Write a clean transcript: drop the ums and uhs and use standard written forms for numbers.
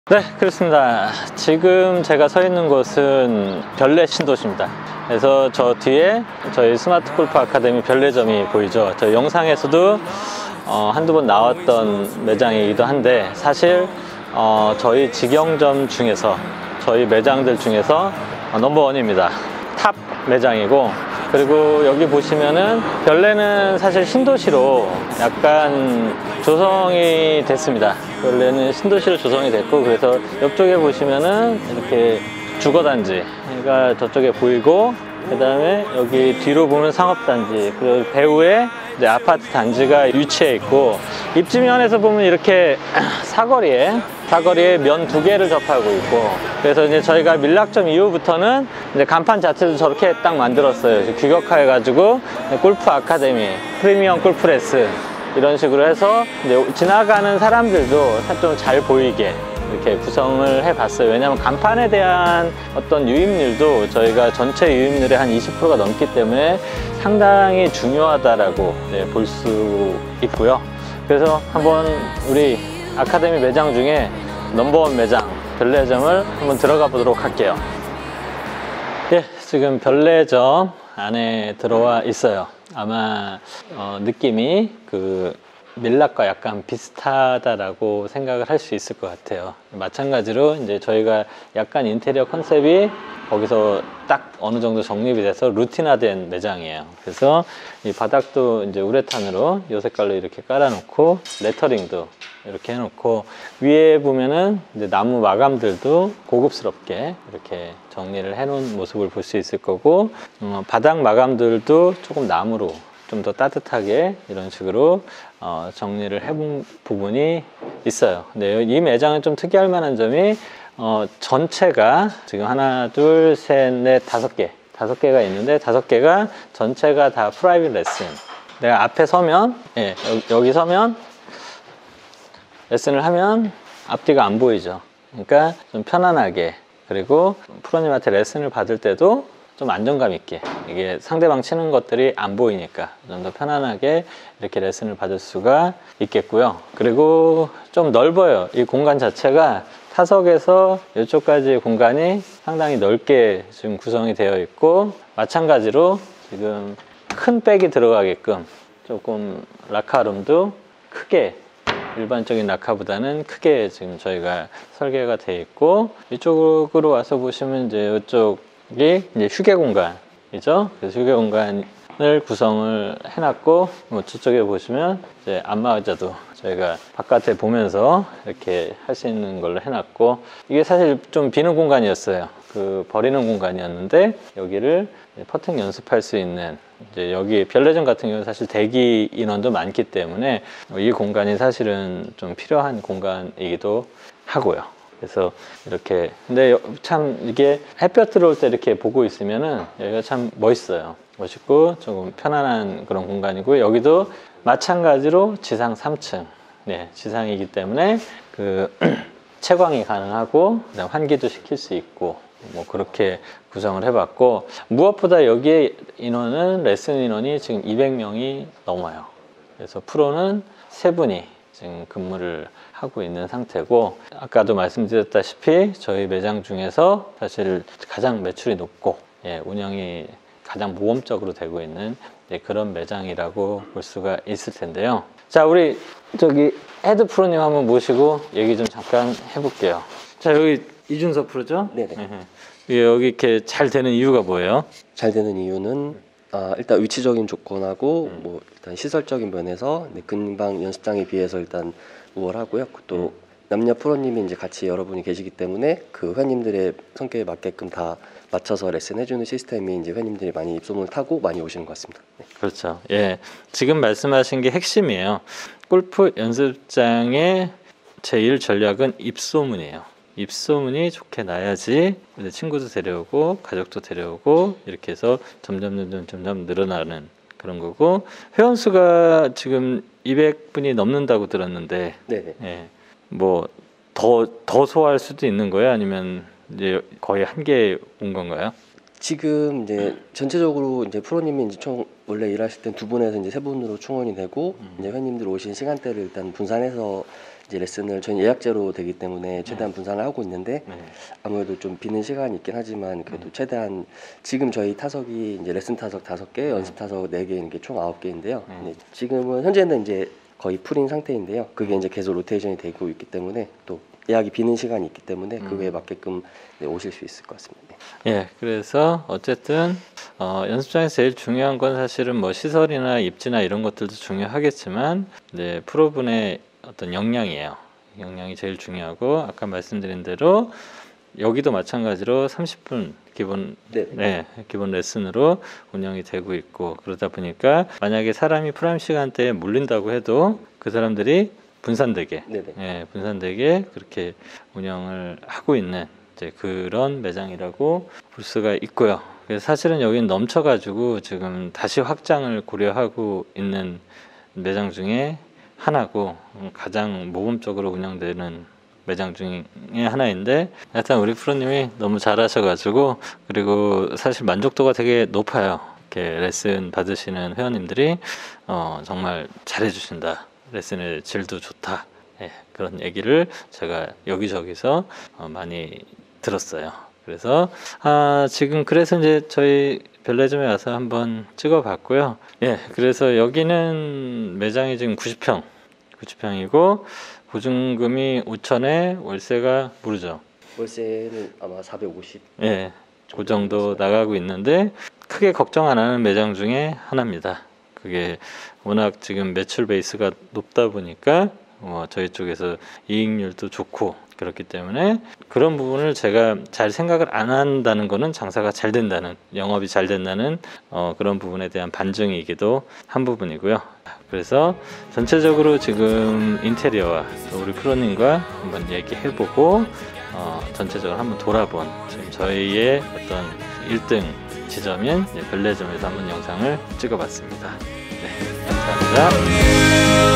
네, 그렇습니다. 지금 제가 서 있는 곳은 별내 신도시입니다. 그래서 저 뒤에 저희 스마트 골프 아카데미 별내점이 보이죠. 저 영상에서도 한두 번 나왔던 매장이기도 한데, 사실 저희 직영점 중에서, 저희 매장들 중에서 넘버원입니다. 탑 매장이고, 그리고 여기 보시면은 별내는 사실 신도시로 약간 조성이 됐습니다. 별내는 신도시로 조성이 됐고, 그래서 옆쪽에 보시면은 이렇게 주거단지가 저쪽에 보이고, 그 다음에 여기 뒤로 보면 상업단지, 그리고 배후에 이제 아파트 단지가 위치해 있고, 입지면에서 보면 이렇게 사거리에 면 두 개를 접하고 있고, 그래서 이제 저희가 밀락점 이후부터는 이제 간판 자체도 저렇게 딱 만들었어요. 규격화해 가지고 골프 아카데미, 프리미엄 골프 레슨 이런 식으로 해서 이제 지나가는 사람들도 좀 잘 보이게 이렇게 구성을 해봤어요. 왜냐하면 간판에 대한 어떤 유입률도 저희가 전체 유입률의 한 20%가 넘기 때문에 상당히 중요하다라고 볼 수 있고요. 그래서 한번 우리 아카데미 매장 중에 넘버원 매장 별내점을 한번 들어가 보도록 할게요. 예, 지금 별내점 안에 들어와 있어요. 아마 느낌이 그 밀락과 약간 비슷하다라고 생각을 할 수 있을 것 같아요. 마찬가지로 이제 저희가 약간 인테리어 컨셉이 거기서 딱 어느 정도 정립이 돼서 루틴화된 매장이에요. 그래서 이 바닥도 이제 우레탄으로 이 색깔로 이렇게 깔아놓고, 레터링도 이렇게 해놓고, 위에 보면은 이제 나무 마감들도 고급스럽게 이렇게 정리를 해놓은 모습을 볼 수 있을 거고, 바닥 마감들도 조금 나무로 좀 더 따뜻하게 이런 식으로 정리를 해본 부분이 있어요. 근데 이 매장은 좀 특이할 만한 점이 전체가 지금 하나, 둘, 셋, 넷, 다섯 개가 있는데, 다섯 개가 전체가 다 프라이빗 레슨. 내가 앞에 서면, 예, 여기 서면 레슨을 하면 앞뒤가 안 보이죠. 그러니까 좀 편안하게, 그리고 프로님한테 레슨을 받을 때도 좀 안정감 있게, 이게 상대방 치는 것들이 안 보이니까 좀 더 편안하게 이렇게 레슨을 받을 수가 있겠고요. 그리고 좀 넓어요. 이 공간 자체가 타석에서 이쪽까지의 공간이 상당히 넓게 지금 구성이 되어 있고, 마찬가지로 지금 큰 백이 들어가게끔 조금 라카룸도 크게, 일반적인 라카보다는 크게 지금 저희가 설계가 되어 있고, 이쪽으로 와서 보시면 이제 이쪽이 이제 휴게 공간이죠. 그래서 휴게 공간을 구성을 해놨고, 뭐 저쪽에 보시면 이제 안마의자도 저희가 바깥에 보면서 이렇게 할 수 있는 걸로 해놨고, 이게 사실 좀 비는 공간이었어요. 그 버리는 공간이었는데, 여기를 퍼팅 연습할 수 있는, 이제 여기 별내점 같은 경우는 사실 대기 인원도 많기 때문에 이 공간이 사실은 좀 필요한 공간이기도 하고요. 그래서 이렇게, 근데 참 이게 햇볕 들어올 때 이렇게 보고 있으면은 여기가 참 멋있어요. 멋있고 조금 편안한 그런 공간이고, 여기도 마찬가지로 지상 3층, 네, 지상이기 때문에 그 채광이 가능하고, 그다음 환기도 시킬 수 있고, 뭐 그렇게 구성을 해봤고, 무엇보다 여기에 인원은, 레슨 인원이 지금 200명이 넘어요. 그래서 프로는 3분이 지금 근무를 하고 있는 상태고, 아까도 말씀드렸다시피 저희 매장 중에서 사실 가장 매출이 높고, 예, 운영이 가장 모험적으로 되고 있는 그런 매장이라고 볼 수가 있을 텐데요. 자, 우리 저기 헤드 프로님 한번 모시고 얘기 좀 잠깐 해볼게요. 자, 여기 이준석 프로죠? 네네. 여기 이렇게 잘 되는 이유가 뭐예요? 잘 되는 이유는 일단 위치적인 조건하고 뭐 일단 시설적인 면에서 근방 연습장에 비해서 일단 우월하고요. 또 남녀 프로님이 이제 같이 여러분이 계시기 때문에 그 회원님들의 성격에 맞게끔 다 맞춰서 레슨 해주는 시스템이 이제 회원님들이 많이 입소문을 타고 많이 오시는 것 같습니다. 네. 그렇죠. 예, 지금 말씀하신 게 핵심이에요. 골프 연습장의 제1 전략은 입소문이에요. 입소문이 좋게 나야지 친구도 데려오고 가족도 데려오고, 이렇게 해서 점점 늘어나는 그런 거고, 회원 수가 지금 200분이 넘는다고 들었는데, 네네. 예, 뭐 더 소화할 수도 있는 거예요? 아니면 이제 거의 한계에 온 건가요? 지금 이제 전체적으로 이제 프로님이 이제 총 원래 일하실 땐 두 분에서 이제 세 분으로 충원이 되고 이제 회원님들 오신 시간대를 일단 분산해서 이제 레슨을 저희 예약제로 되기 때문에 최대한 분산을 하고 있는데 아무래도 좀 비는 시간이 있긴 하지만 그래도 최대한 지금 저희 타석이 이제 레슨 타석 5개, 연습 타석 4개인 게 총 9개인데요. 지금은 현재는 이제 거의 풀인 상태인데요. 그게 이제 계속 로테이션이 되고 있기 때문에 또 예약이 비는 시간이 있기 때문에 그거에 맞게끔 네, 오실 수 있을 것 같습니다. 예, 그래서 어쨌든 연습장에서 제일 중요한 건 사실은 뭐 시설이나 입지나 이런 것들도 중요하겠지만 이제 프로분의 어떤 역량이에요. 역량이 제일 중요하고 아까 말씀드린 대로 여기도 마찬가지로 30분 기본 기본 레슨으로 운영이 되고 있고 그러다 보니까 만약에 사람이 프라임 시간대에 몰린다고 해도 그 사람들이 분산되게 분산되게 그렇게 운영을 하고 있는 이제 그런 매장이라고 볼 수가 있고요. 그래서 사실은 여기는 넘쳐가지고 지금 다시 확장을 고려하고 있는 매장 중에 하나고 가장 모범적으로 운영되는 매장 중에 하나인데 하여튼 우리 프로님이 너무 잘하셔가지고 그리고 사실 만족도가 되게 높아요. 이렇게 레슨 받으시는 회원님들이 정말 잘해주신다. 레슨의 질도 좋다. 그런 얘기를 제가 여기저기서 많이 들었어요. 그래서 지금 그래서 이제 저희 별내점에 와서 한번 찍어봤고요. 그래서 여기는 매장이 지금 90평이고 보증금이 5천에 월세가 모르죠. 월세는 아마 450. 그 정도 나가고 있는데 크게 걱정 안 하는 매장 중에 하나입니다. 그게 워낙 지금 매출 베이스가 높다 보니까 저희 쪽에서 이익률도 좋고 그렇기 때문에 그런 부분을 제가 잘 생각을 안 한다는 거는 장사가 잘 된다는, 영업이 잘 된다는 그런 부분에 대한 반증이기도 한 부분이고요. 그래서 전체적으로 지금 인테리어와 우리 프로님과 한번 얘기해보고 전체적으로 한번 돌아본 지금 저희의 어떤 1등 지점인 별내점에서 한번 영상을 찍어봤습니다. 감사합니다.